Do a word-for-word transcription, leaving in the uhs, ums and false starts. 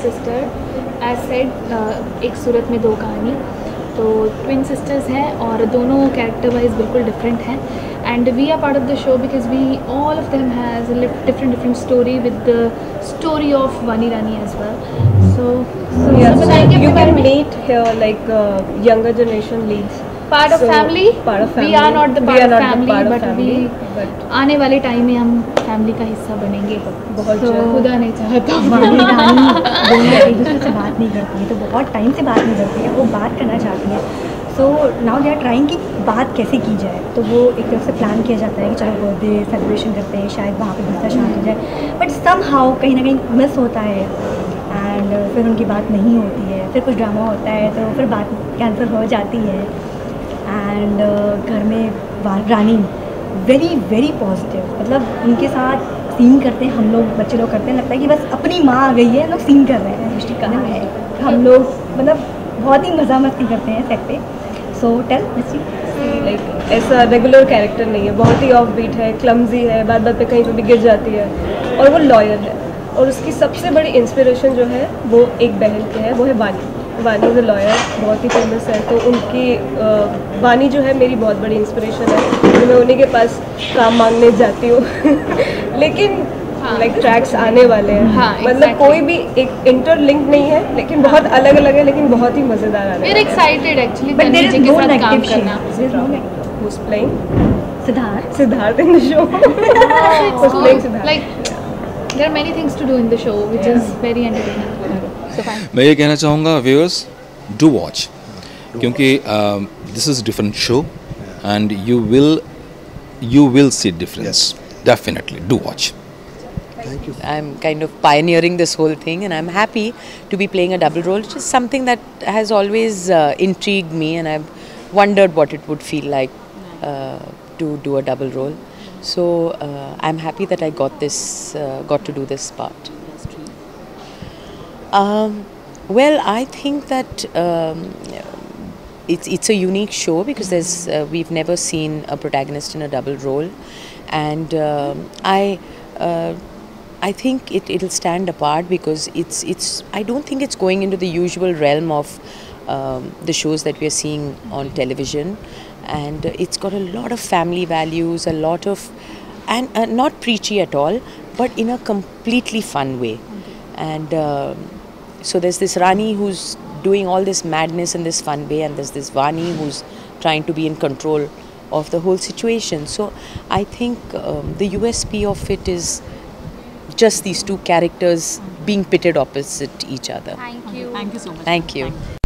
Sister as said एक सूरत में दो कहानी, तो ट्विन सिस्टर्स हैं और दोनों कैरेक्टर वाइज बिल्कुल डिफरेंट हैं and we are part of the show because we all of them has different different story with the story of Vani Rani as well. सो बताएंगे you can meet here like uh, younger generation leads. Part of family, part of family. We are not the We part are of not the family part of but we family, but आने वाले time में हम family का हिस्सा बनेंगे. बहुत तो जल्द. खुदा नहीं चाहता. वानी रानी दोनों एक दूसरे से बात नहीं करती है, तो बहुत टाइम से बात नहीं करती है, वो बात करना चाहती है. So now they are trying कि बात कैसे की जाए. तो वो एक तरफ से प्लान किया जाता है कि चलो बर्थडे सेलिब्रेशन करते हैं, शायद वहाँ पे गुस्सा शांत हो जाए, बट सम हाउ कहीं ना कहीं मिस होता है एंड फिर उनकी बात नहीं होती है, फिर कुछ ड्रामा होता है तो फिर बात कैंसिल हो जाती है. एंड uh, घर में वा- रानी वेरी वेरी पॉजिटिव, मतलब उनके साथ सीन करते हैं हम लोग, बच्चे लोग करते हैं, लगता है कि बस अपनी माँ आ गई है, लोग सीन कर रहे हैं. कहाँ है हम लोग, मतलब बहुत ही मज़ा मस्ती करते हैं सेट पे. So tell Mishti. लाइक ऐसा रेगुलर कैरेक्टर नहीं है, बहुत ही ऑफ बीट है, क्लमजी है, बात बात पे कहीं पे भी गिर जाती है, और वो लॉयर है. और उसकी सबसे बड़ी इंस्पिरेशन जो है वो एक बहन की है, वो है वानी. वानी इज़ अ लॉयर, बहुत ही फेमस है. तो उनकी अ, वानी जो है मेरी बहुत बड़ी इंस्पिरेशन है, तो मैं उन्हीं के पास काम मांगने जाती हूँ. लेकिन लाइक ट्रैक्स आने वाले हैं. हाँ, मतलब exactly. कोई भी एक इंटरलिंक नहीं है, लेकिन बहुत अलग अलग है, लेकिन बहुत ही मज़ेदार आ वी आर रहा है. Excited actually but there Tanvi is जी नो के साथ काम नेगेटिव करना. Shade. Who's playing? Siddharth. Siddharth in the show. Who's playing Siddharth? Like there are many things to do in the show which is very entertaining. So fine. मैं ये कहना चाहूँगा व्यूअर्स, डू वॉच, क्योंकि this is different show and you will you will see difference. Definitely do watch. I'm kind of pioneering this whole thing, and I'm happy to be playing a double role, which is something that has always uh, intrigued me, and I've wondered what it would feel like uh, to do a double role. So uh, I'm happy that I got this, uh, got to do this part. Um, well, I think that um, it's it's a unique show because there's uh, we've never seen a protagonist in a double role, and um I. Uh, I think it it'll stand apart because it's it's I don't think it's going into the usual realm of um, the shows that we are seeing on television, and it's got a lot of family values, a lot of, and uh, not preachy at all, but in a completely fun way. And uh, so there's this Rani who's doing all this madness in this fun way, and there's this Vani who's trying to be in control of the whole situation. So I think um, the U S P of it is just these two characters being pitted opposite each other. Thank you. Thank you so much. Thank you.